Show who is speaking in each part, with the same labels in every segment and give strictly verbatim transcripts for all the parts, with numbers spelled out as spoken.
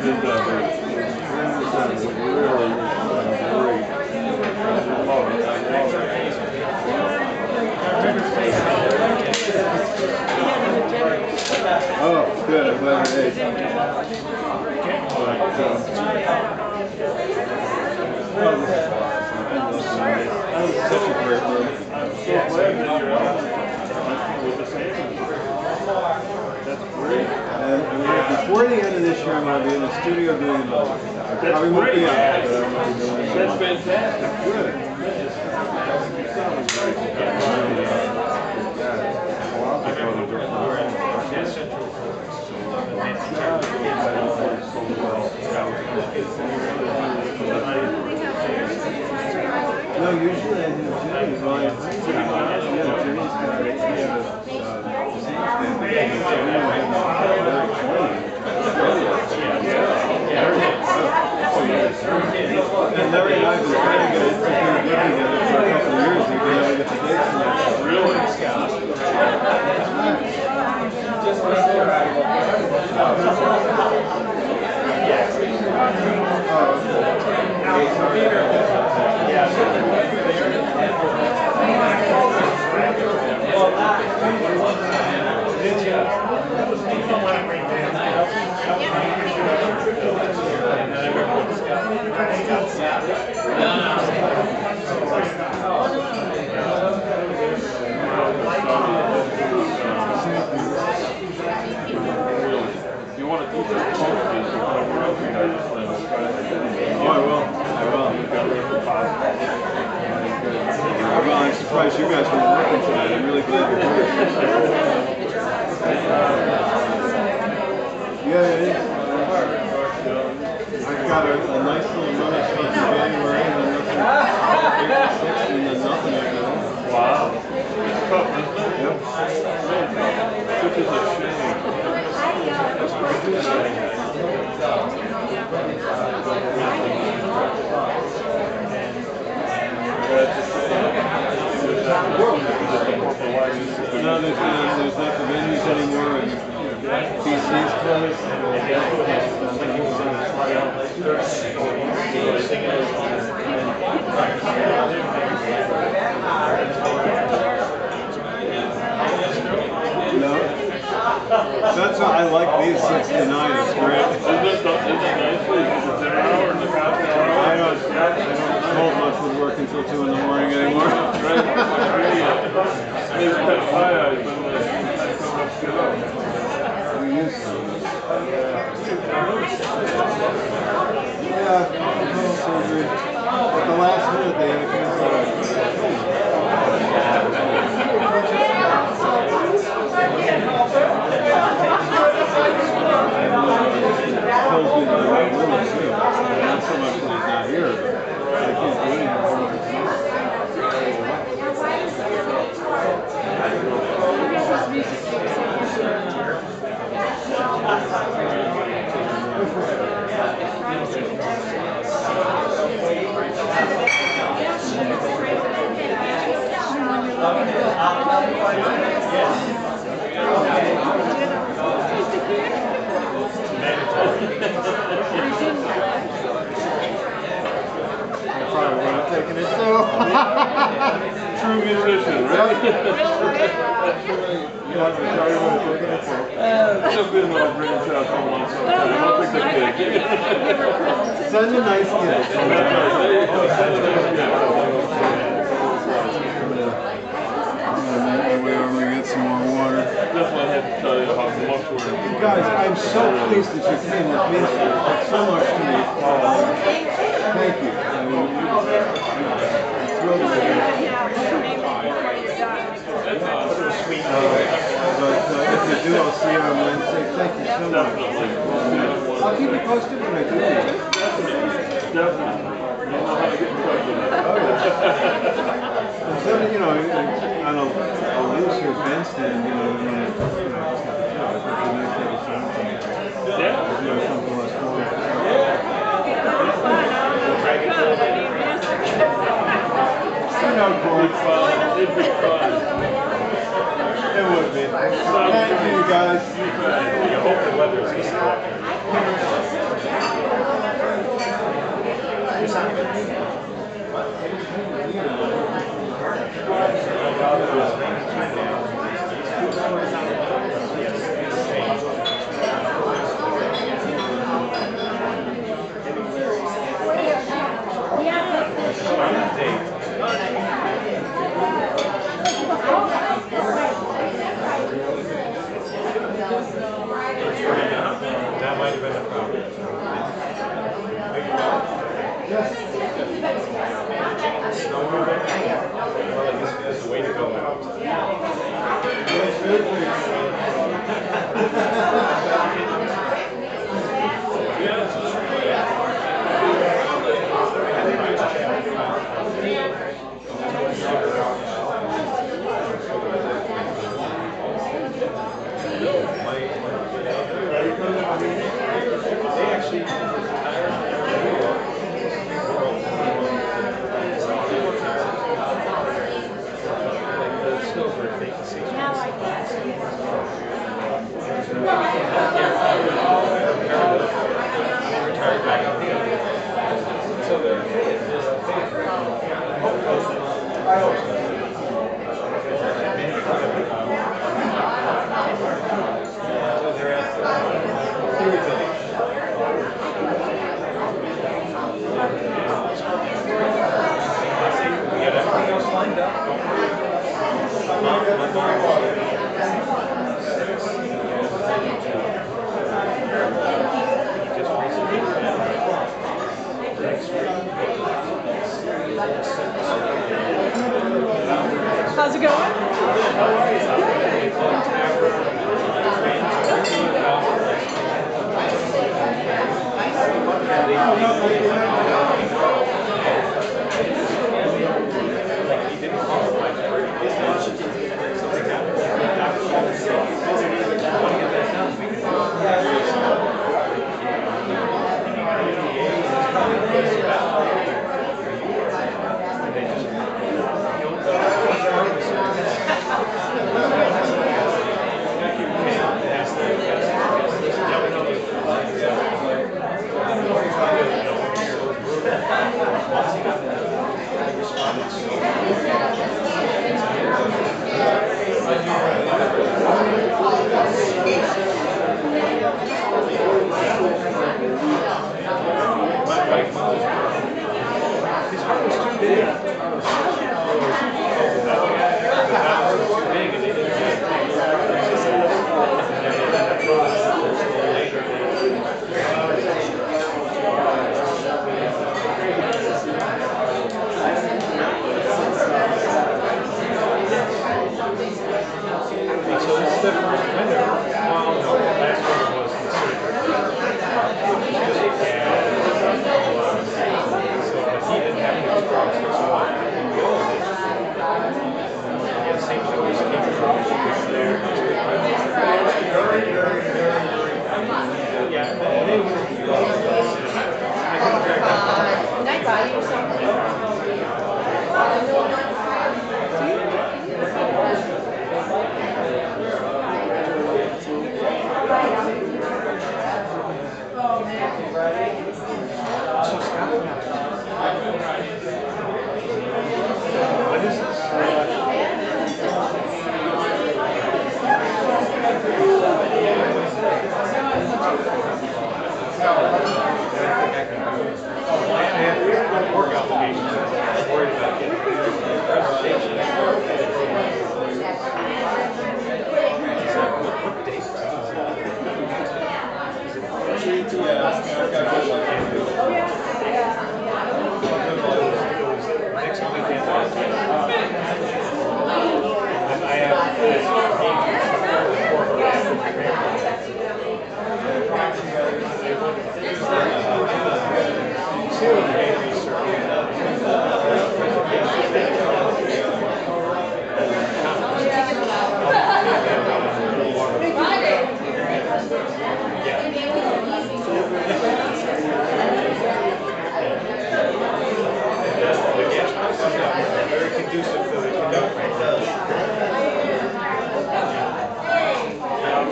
Speaker 1: did that. It was really great. Oh, good. I'm glad it is. But, um, oh, this is awesome. I love Sundays. That was such a great room. I'm so glad that you're out with the same. That's great. And, and before the end of this year, I'm going to be in the studio doing another.
Speaker 2: That's
Speaker 1: I won't
Speaker 2: great.
Speaker 1: be out, but I'm going to be doing another.
Speaker 2: That's fantastic.
Speaker 1: Good. No, usually I do Jenny's volume. Yeah, Jenny's got it. And Larry and I have been trying to get it together for a couple of years. We've been able to get the dates from that. Really? You want to keep it posted? Oh, I will. I will. Well, I'm surprised you guys were working tonight. I'm really glad you're here. Yeah, it is. I've got a, a nice little notice from January and then nothing. And then nothing again. Wow. It's tough, isn't it? Yep. Which is a shame. That's pretty good. No, there's, uh, there's not the venues anymore, and B C's closed. No, that's why I like these six to nine. It's great. Isn't it nice? It's an hour and a half. I don't, I don't hold much with work until two in the morning anymore. Right. Maybe that's why I've been like, I come up to go. We used to. Yeah, total surgery. At the last minute, they had to cancel it. Tells me that I really see him. Not so much that he's not here, but I can't do anything. I probably would have taken it too. True musician, right? You know, I probably would have taken it too. It's so good when I bring it out from one sometime. I don't think I did. Send a nice gift. Send a nice gift. I'm gonna make my way over and get some more water. Definitely had to tell you how much we're. Guys, I'm so pleased that you came with me. It meant so much to me. Uh, thank you. I mean, I'm thrilled to be here. Uh, but uh, if you do, I'll see you on Wednesday. Thank you so much. I'll keep you posted when I do. Definitely. You know how to get in touch with it. Oh, yeah. So, you know, on a, a looser bandstand, you know, when you, you know, just have a job, it'd be nice to have a something. Yeah. You know, something less formal. You know, Corey. It'd be fun. It would be. Thank you, guys. You hope the weather's
Speaker 2: That might have been a problem. Well, I guess that's the way to go now. They actually
Speaker 3: How's it going?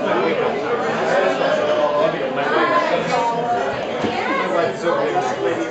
Speaker 2: So,